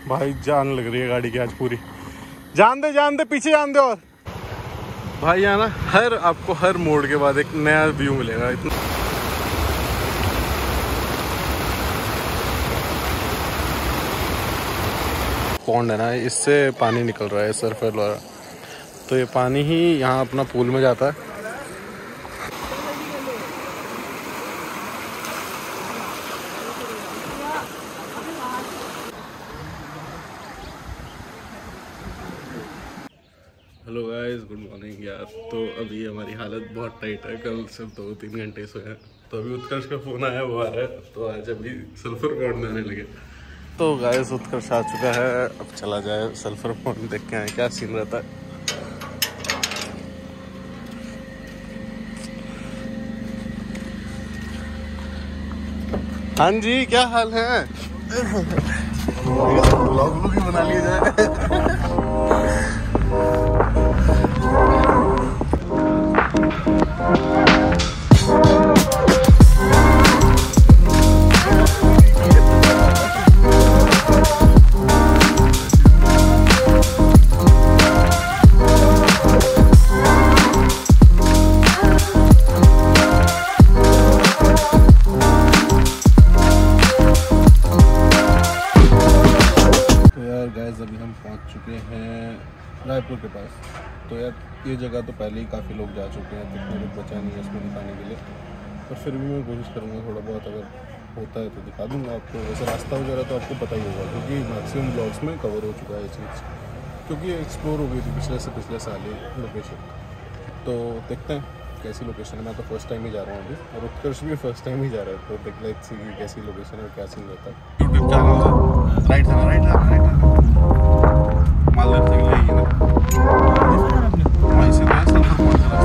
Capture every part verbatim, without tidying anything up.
भाई जान लग रही है गाड़ी की आज पूरी। जान दे जान दे पीछे जान दे। और भाई यहाँ ना हर आपको हर मोड़ के बाद एक नया व्यू मिलेगा। इतना पॉन्ड है ना, इससे पानी निकल रहा है सरफेल वाला, तो ये पानी ही यहाँ अपना पूल में जाता है। हेलो गाइस, गुड मॉर्निंग यार। तो अभी हमारी हालत बहुत टाइट है, कल सिर्फ दो तीन घंटे सोए हैं। तो अभी उत्कर्ष का फ़ोन आया, वो आ रहा है, तो आज अभी सल्फर पॉन्ड आने लगे। तो गाइस उत्कर्ष आ चुका है, अब चला जाए सल्फर पॉन्ड देख के आए क्या सीन रहता है। हाँ जी, क्या हाल है? व्लॉग भी बना लिया जाए। अभी हम पहुंच चुके हैं रायपुर के पास। तो यार ये जगह तो पहले ही काफ़ी लोग जा चुके हैं, कितने लोग बचा नहीं है इसको दिखाने के लिए, पर फिर भी मैं कोशिश करूँगा थोड़ा बहुत, अगर होता है तो दिखा दूँगा आपको। वैसे रास्ता वगैरह तो आपको पता ही होगा, क्योंकि मैक्सिमम ब्लॉग्स में कवर हो चुका है ये चीज़, क्योंकि एक्सप्लोर हो गई थी पिछले से पिछले साल ही लोकेशन। तो देखते हैं कैसी लोकेशन है। मैं तो फर्स्ट टाइम ही जा रहा हूँ अभी, और उत्कर्ष भी फर्स्ट टाइम ही जा रहा है, तो देख लें कि कैसी लोकेशन है और क्या सीन रहता है। यूट्यूब चैनल राइट है, राइट है, राइट है मालदीव से ले ना वहीं से मैं सल्फर पॉइंट का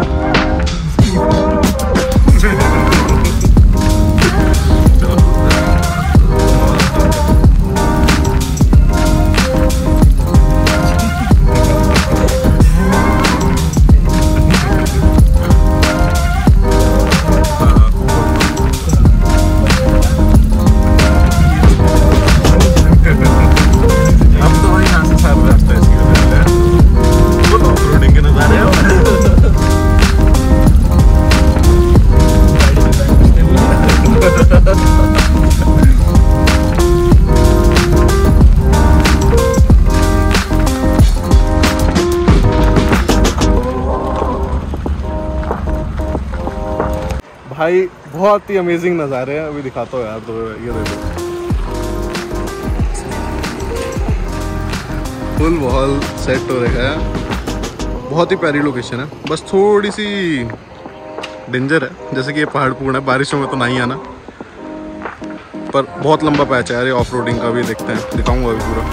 भाई बहुत ही अमेजिंग नज़ारे हैं। अभी दिखाता हूँ यार, तो ये देखो फुल माहौल सेट हो रखा है। बहुत ही प्यारी लोकेशन है, बस थोड़ी सी डेंजर है, जैसे कि ये पहाड़ पूर्ण है, बारिशों में तो नहीं आना, पर बहुत लंबा पैच है यार ये ऑफ रोडिंग का भी। देखते हैं, दिखाऊंगा अभी पूरा।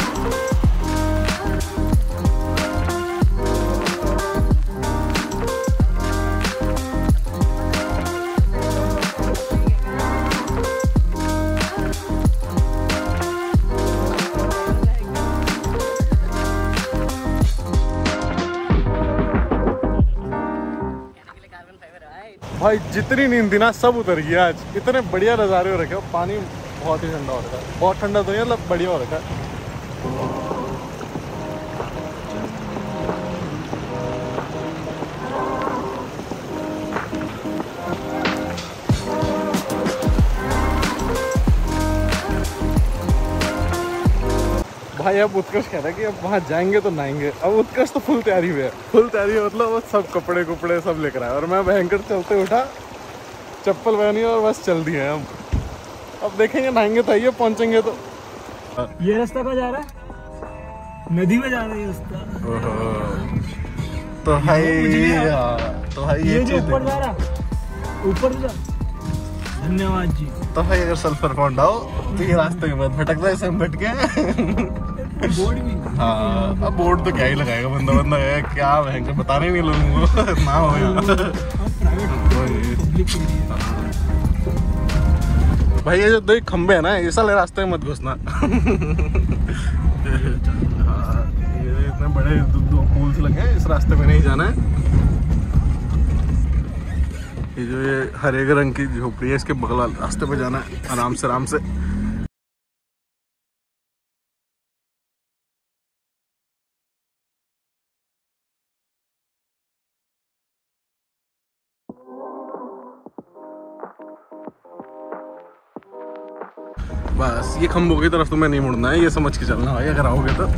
भाई जितनी नींद थी ना सब उतर गया आज। इतने बढ़िया नज़ारे हो रखे हो, पानी बहुत ही ठंडा हो रखा है, बहुत ठंडा तो नहीं मतलब बढ़िया हो रखा है। भाई अब उत्कर्ष कह रहा है कि अब वहाँ जाएंगे तो नहाएंगे। अब उत्कर्ष तो फुल तैयारी हुई है, फुल तैयारी है, मतलब वो सब कपड़े कुपड़े सब लेकर आए, और मैं भयंकर चलते उठा, चप्पल पहनी और बस चल दिए हम। अब देखेंगे नहाएंगे तो आइए, पहुँचेंगे तो। ये रास्ता कहाँ जा रहा है? नदी में जा रहा है ये रास्ता। तो भाई तो भाई ये जो ऊपर जा रहा, ऊपर जा। धन्यवाद जी। तो भाई अगर सल्फर पॉन्ड आओ तो ये रास्ते में मत भटकना, ऐसे हम भटके। बोर्ड भी हाँ, अब बोर्ड तो क्या ही लगाएगा, बंदा बंदा है क्या, भयंकर बताने नहीं लोगों को ना हो यार। भाई ये जो दो खंबे है ना, इस वाले रास्ते में मत घुसना। ये इतने बड़े दो पुल्स लगे हैं, इस रास्ते में नहीं जाना है। ये जो ये हरे रंग की झोपड़ी है, इसके बगल रास्ते पे जाना है, आराम से आराम से। बस ये खंभों की तरफ तुम्हें नहीं मुड़ना है, ये समझ के चलना भाई अगर आओगे तो।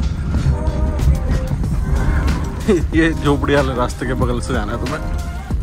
ये झोपड़ी वाले रास्ते के बगल से जाना है तुम्हें।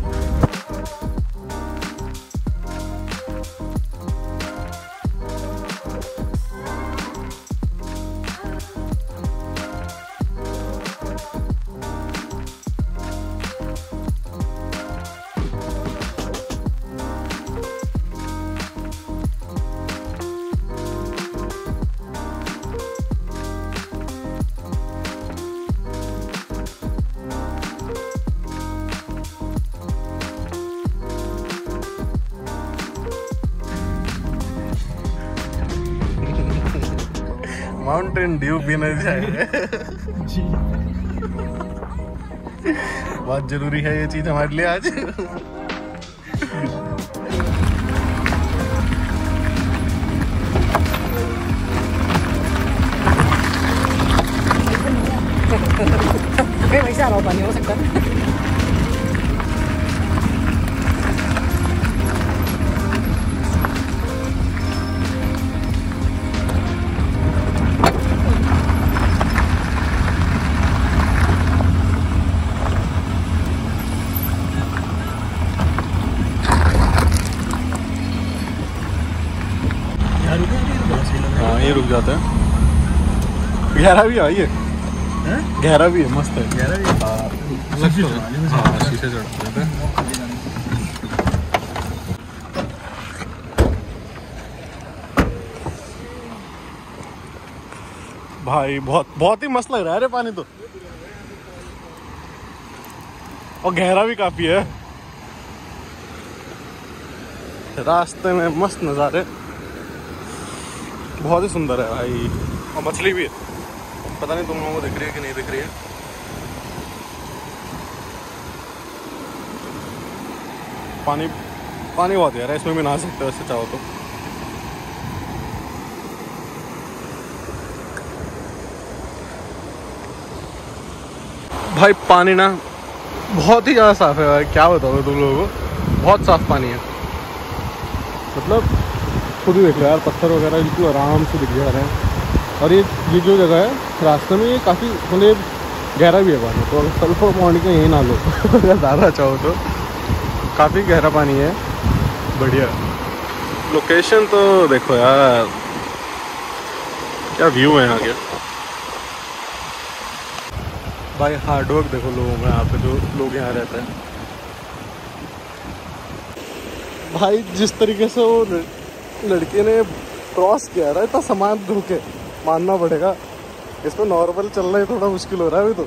माउंटेन ड्यू पीने जाएंगे। जी बहुत जरूरी है ये चीज हमारे लिए आज। वैसे आ रहा हूँ, पानी हो सकता है। हाँ ये रुक जाता है। गहरा भी है ये, गहरा भी है, मस्त है। गहरा भी है। हाँ शीशे चढ़ते हैं। भाई बहुत बहुत ही मस्त लग रहा है रे पानी तो, और गहरा भी काफी है। रास्ते में मस्त नज़ारे, बहुत ही सुंदर है भाई। और मछली भी है, पता नहीं तुम लोगों को दिख रही है कि नहीं दिख रही है। पानी पानी बहुत है यार, इसमें भी नहा सकते हो वैसे चाहो तो। भाई पानी ना बहुत ही ज़्यादा साफ है भाई, क्या बताओ तुम लोगों को, बहुत साफ पानी है। मतलब खुद ही देख रहे यार, पत्थर वगैरह बिल्कुल आराम से दिख जा रहे हैं। और ये ये जो जगह है रास्ते में, ये काफ़ी मतलब गहरा भी है पानी, तो अगर सल्फर पॉइंट का यही ना लो अगर ज़्यादा चाहो तो। काफ़ी गहरा पानी है, बढ़िया। लोकेशन तो देखो यार, क्या व्यू है यहाँ के भाई। हार्डवर्क देखो लोगों का यहाँ पे, जो लोग यहाँ रहते हैं भाई। जिस तरीके से वो लड़के ने क्रॉस किया रहा है, इतना सामान धो के मानना पड़ेगा। इसमें नॉर्मल चलना ही थोड़ा मुश्किल हो रहा है अभी तो।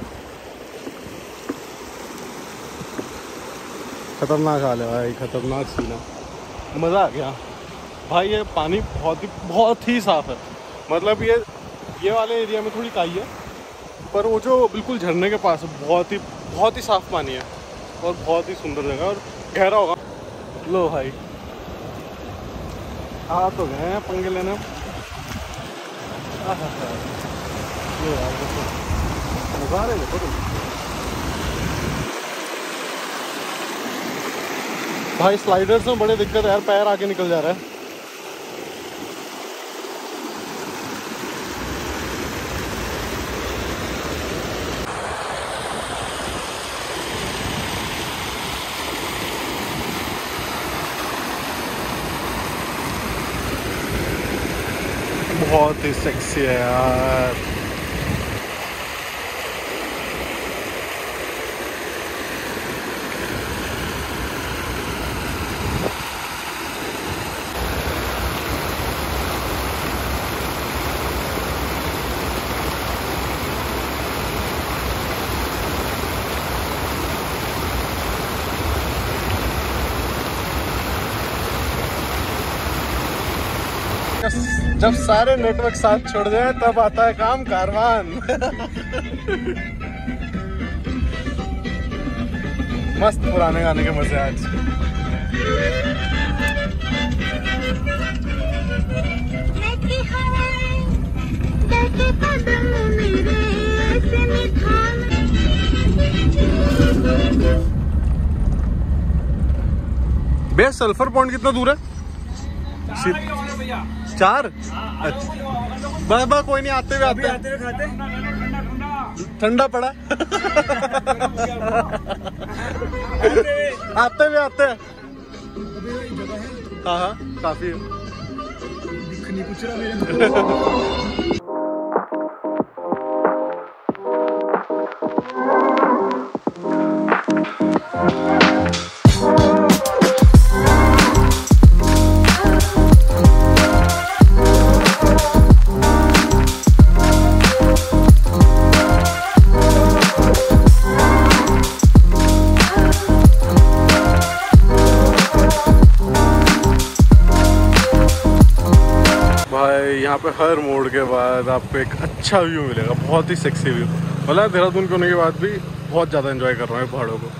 खतरनाक हाल है भाई, खतरनाक सीन है। मज़ा आ गया भाई। ये पानी बहुत ही बहुत ही साफ़ है। मतलब ये ये वाले एरिया में थोड़ी काई है, पर वो जो बिल्कुल झरने के पास है, बहुत ही बहुत ही साफ़ पानी है और बहुत ही सुंदर जगह, और गहरा होगा। लो भाई आ तो गए हैं पंगे लेने। नज़ारे देखो तुम भाई। स्लाइडर्स में बड़े दिक्कत है यार, पैर आगे निकल जा रहा है। बहुत ही सेक्सी है यार। जब सारे नेटवर्क साथ छोड़ जाए तब आता है काम कारवान। मस्त पुराने गाने के मजे आज। बे सल्फर पॉइंट कितना दूर है? चार अच्छा बस बस कोई नहीं, आते हुए आते आते हुए खाते ठंडा पड़ा आते हुए आते हैं। हाँ हाँ काफी दिख नहीं कुछ रहा मेरे यहाँ पे हर मोड़ के बाद आपको एक अच्छा व्यू मिलेगा, बहुत ही सेक्सी व्यू। मतलब देहरादून के होने के बाद भी बहुत ज़्यादा एंजॉय कर रहा हूँ पहाड़ों को।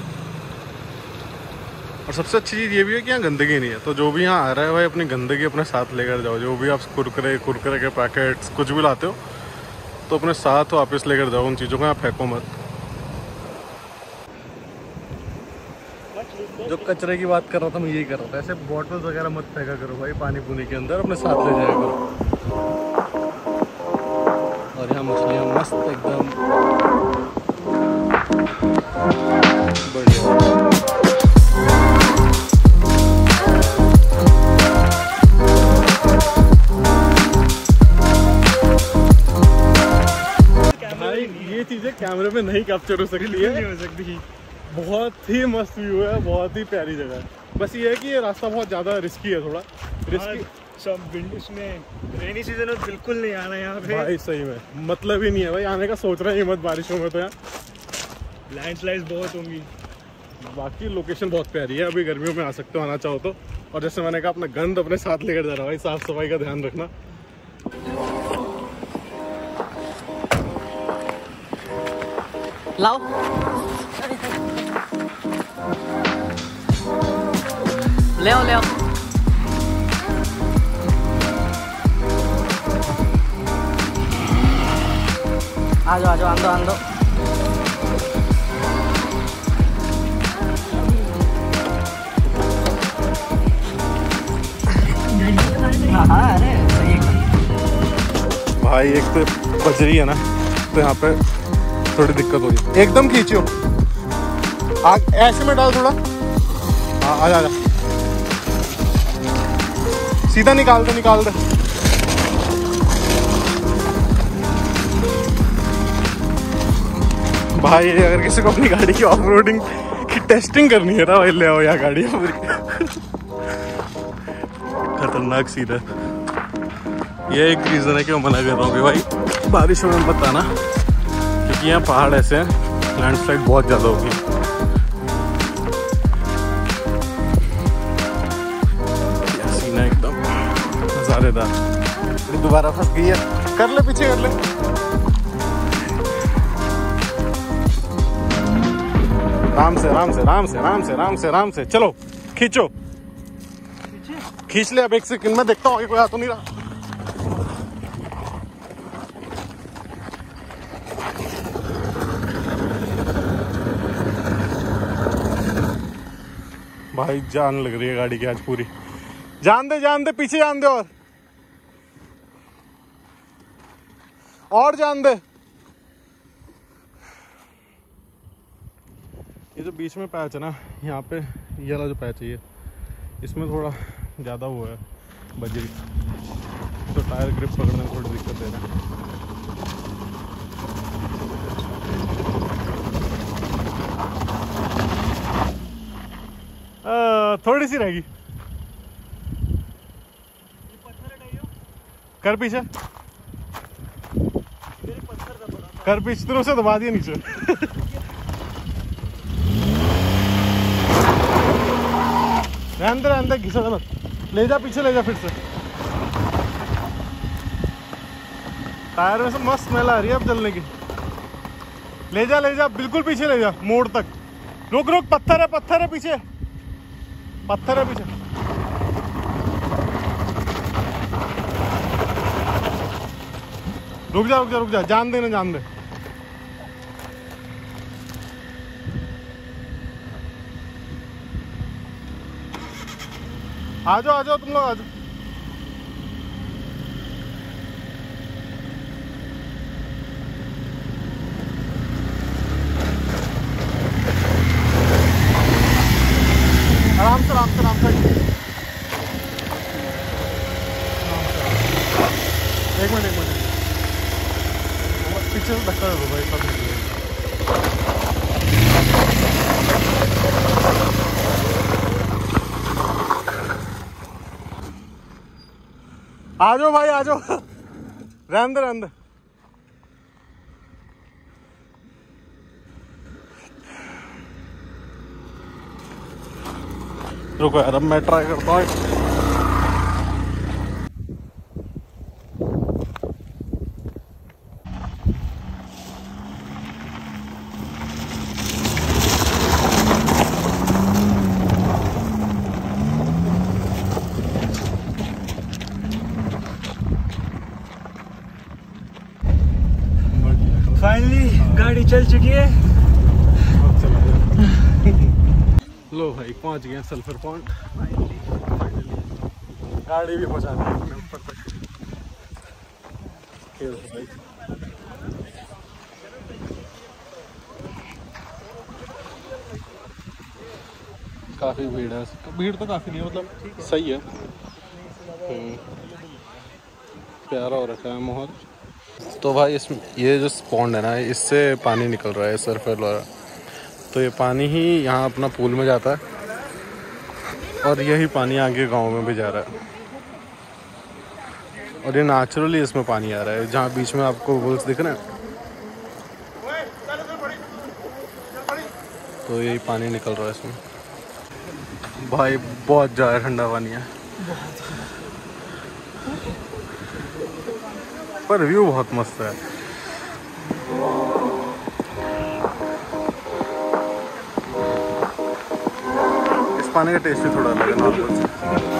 और सबसे अच्छी चीज़ ये भी है कि यहाँ गंदगी नहीं है, तो जो भी यहाँ आ रहा है भाई अपनी गंदगी अपने साथ लेकर जाओ। जो भी आप कुरकुरे कुरकुरे के पैकेट्स कुछ भी लाते हो तो अपने साथ वापस लेकर जाओ, उन चीज़ों को यहाँ फेंको मत। जो कचरे की बात कर रहा था मैं यही कर रहा था, ऐसे बॉटल्स वगैरह मत फेंका करो भाई पानी पूनी के अंदर, अपने साथ ले जाया करो। और यहाँ मछलियाँ मस्त एकदम बढ़िया। भाई ये चीज़ें कैमरे में नहीं कैप्चर हो सकती है, हो सकती। बहुत ही मस्त व्यू है, बहुत ही प्यारी जगह है। बस ये है कि ये रास्ता बहुत ज़्यादा रिस्की है, थोड़ा रिस्की। सब इसमें रेनी सीजन में बिल्कुल नहीं आना यहाँ पे भाई सही में मतलब ही नहीं है भाई आने का, सोच रहे हैं मत बारिशों में, तो यहाँ लैंडस्लाइड्स बहुत होंगी। बाकी लोकेशन बहुत प्यारी है, अभी गर्मियों में आ सकते हो आना चाहो तो। और जैसे मैंने कहा अपना गंद अपने साथ लेकर जा रहा भाई, साफ सफाई का ध्यान रखना। लाओ ले आओ ले आओ। आ जाओ आ जाओ, आंदो आंदो। हाँ अरे सही है भाई। एक तो बजरी है ना, तो यहाँ पे थोड़ी दिक्कत होगी। एकदम खींचियो, आग ऐसे में डाल थोड़ा। हाँ आ जा, सीधा निकाल दे निकाल दे। भाई अगर किसी को अपनी गाड़ी की ऑफ रोडिंग की टेस्टिंग करनी है ना भाई, ले आओ यहाँ गाड़ी पूरी खतरनाक सीधा। ये एक रीज़न है कि मैं मना कर रहा हूँ कि भाई बारिशों में मत आना, क्योंकि यहाँ पहाड़ ऐसे हैं लैंडस्लाइड बहुत ज़्यादा होगी। सीना एकदम मज़ेदार। दोबारा फंस गई है, कर ले पीछे कर ले। राम से राम से राम से राम से राम से राम से चलो, खींचो खींच ले। अब एक सेकंड में देखता हूँ कोई आ तो नहीं रहा। भाई जान लग रही है गाड़ी की आज पूरी। जान दे जान दे, पीछे जान दे, और और जान दे। ये जो बीच में पैच है ना, यहाँ पे ये वाला जो पैच है ये, इसमें थोड़ा ज़्यादा वो है बजरी, तो टायर ग्रिप पकड़ने में थोड़ी दिक्कत है ना। आ, थोड़ी सी रहेगी। कर पीछे कर पीछे तरफ से दबा दिया नीचे। अंदर अंदर घिसा मत, ले जा पीछे ले जा फिर से। टायर में से मस्त स्मेल आ रही है अब जलने की। ले जा ले जा बिल्कुल पीछे ले जा, मोड़ तक। रुक रुक, पत्थर है पत्थर है पीछे, पत्थर है पीछे। रुक जा रुक जा रुक जा, जान दे ना जान दे। आ जाओ आ जाओ तुम लोग आ जाओ। एक मिनट एक मिनट पीछे से धक्का दे दो भाई, सब निकलेगा। आ जाओ भाई आ जाओ, रहने दे रहने दे। रुको यार, अब मैं ट्राई करता हूँ। फाइनली गाड़ी चल चुकी है। लो भाई पहुंच गए सल्फर पॉइंट। गाड़ी भी पहुंचा दी हमने ऊपर तक। भाई काफी भीड़ है, भीड़ तो काफी नहीं, मतलब सही है। प्यारा हो रखा है माहौल। तो भाई इस ये जो पॉन्ड है ना, इससे पानी निकल रहा है सरफेल वाला। तो ये पानी ही यहाँ अपना पूल में जाता है और यही पानी आगे गांव में भी जा रहा है। और ये नेचुरली इसमें पानी आ रहा है। जहाँ बीच में आपको वुल्स दिख रहे हैं, तो यही पानी निकल रहा है इसमें। भाई बहुत ज़्यादा ठंडा पानी है, पर व्यू बहुत मस्त है। इस पानी का टेस्ट भी थोड़ा अलग है नॉर्मल से।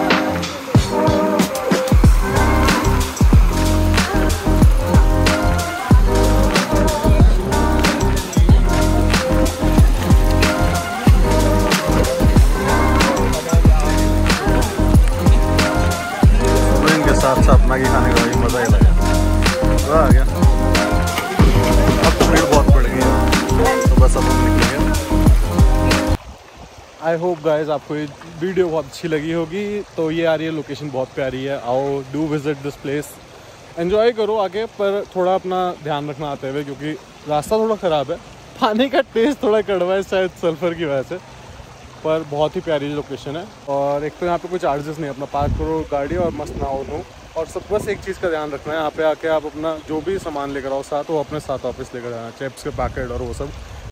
स्प्रिंग के साथ साथ मैगी खाने का भी मज़ा ही लगा। आ गया। अब तो भीड़ बहुत बढ़ गई है, तो बस अब हम निकलेंगे। आई होप गाइज आपको ये वीडियो बहुत अच्छी लगी होगी। तो ये आ रही है, लोकेशन बहुत प्यारी है। आओ, do visit this place, enjoy करो आगे, पर थोड़ा अपना ध्यान रखना आते हुए, क्योंकि रास्ता थोड़ा ख़राब है। पानी का टेस्ट थोड़ा कड़वा है शायद सल्फर की वजह से, पर बहुत ही प्यारी लोकेशन है। और एक तो यहाँ पे कोई चार्जेस नहीं, अपना पार्क करो गाड़ी और मस्त नहाओ धो। और सब बस एक चीज़ का ध्यान रखना है, यहाँ पे आके आप अपना जो भी सामान लेकर आओ साथ, वो अपने साथ वापस लेकर आना, चिप्स के पैकेट और वो सब।